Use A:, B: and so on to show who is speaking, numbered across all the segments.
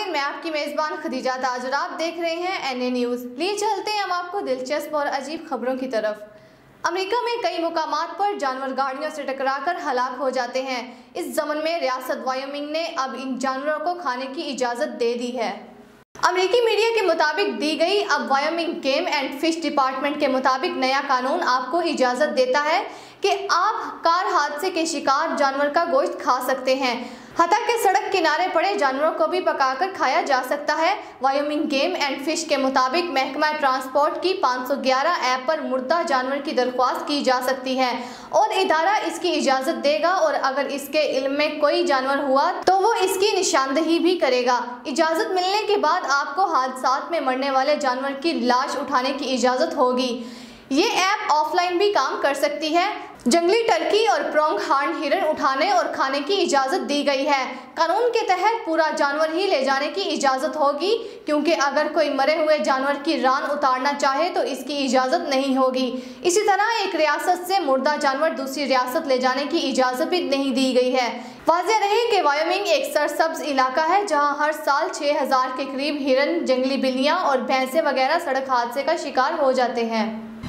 A: नाज़रीन, मैं आपकी मेज़बान खदीजा ताज और आप देख रहे हैं NA न्यूज़। लिए चलते हैं हम आपको दिलचस्प और अजीब खबरों की तरफ। अमेरिका में कई मुकामात पर जानवर गाड़ियों से टकराकर हलाक हो जाते हैं। इस ज़मन में रियासत वायोमिंग ने अब इन जानवरों को खाने की इजाज़त दे दी है। अमेरिकी मीडिया के मुताबिक दी गई अब Wyoming game and fish department के मुताबिक नया कानून आपको इजाज़त देता है कि आप कार हादसे के शिकार जानवर का गोश्त खा सकते हैं। हत्ता के सड़क किनारे पड़े जानवरों को भी पकाकर खाया जा सकता है। वायोमिंग गेम एंड फिश के मुताबिक महकमा ट्रांसपोर्ट की 511 ऐप पर मुर्दा जानवर की दरख्वास्त की जा सकती है और इदारा इसकी इजाज़त देगा और अगर इसके इल्म में कोई जानवर हुआ तो वो इसकी निशानदही भी करेगा। इजाज़त मिलने के बाद आपको हादसात में मरने वाले जानवर की लाश उठाने की इजाज़त होगी। ये ऐप ऑफलाइन भी काम कर सकती है। जंगली टर्की और प्रोंग हार्न हिरन उठाने और खाने की इजाज़त दी गई है। कानून के तहत पूरा जानवर ही ले जाने की इजाज़त होगी, क्योंकि अगर कोई मरे हुए जानवर की रान उतारना चाहे तो इसकी इजाज़त नहीं होगी। इसी तरह एक रियासत से मुर्दा जानवर दूसरी रियासत ले जाने की इजाज़त भी नहीं दी गई है। वाज़ेह रहे कि वायोमिंग एक सरसब्ज इलाका है जहाँ हर साल 6000 के करीब हिरन, जंगली बिल्लियाँ और भैंसें वगैरह सड़क हादसे का शिकार हो जाते हैं।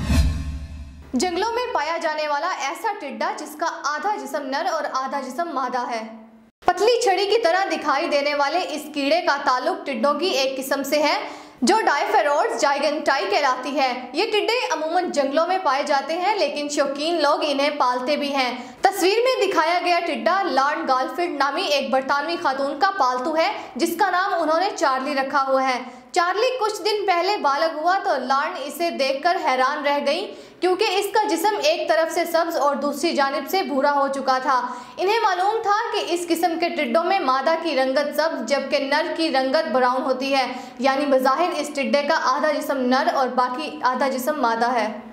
A: जंगलों में पाया जाने वाला ऐसा टिड्डा जिसका आधा जिस्म नर और आधा जिस्म मादा है। पतली छड़ी की तरह दिखाई देने वाले इस कीड़े का ताल्लुक टिड्डों की एक किस्म से है जो डाइफेरोड्स जाइगेंटाई कहलाती है। ये टिड्डे अमूमन जंगलों में पाए जाते हैं, लेकिन शौकीन लोग इन्हें पालते भी हैं। तस्वीर में दिखाया गया टिड्डा लॉर्ड गालफील्ड नामी एक बरतानवी खातून का पालतू है, जिसका नाम उन्होंने चार्ली रखा हुआ है। चार्ली कुछ दिन पहले बालग हुआ तो लॉर्ड इसे देखकर हैरान रह गई, क्योंकि इसका जिस्म एक तरफ से सब्ज और दूसरी जानिब से भूरा हो चुका था। इन्हें मालूम था कि इस किस्म के टिड्डों में मादा की रंगत सब्ज जबकि नर की रंगत ब्राउन होती है, यानी बज़ाहिर इस टिड्डे का आधा जिस्म नर और बाकी आधा जिस्म मादा है।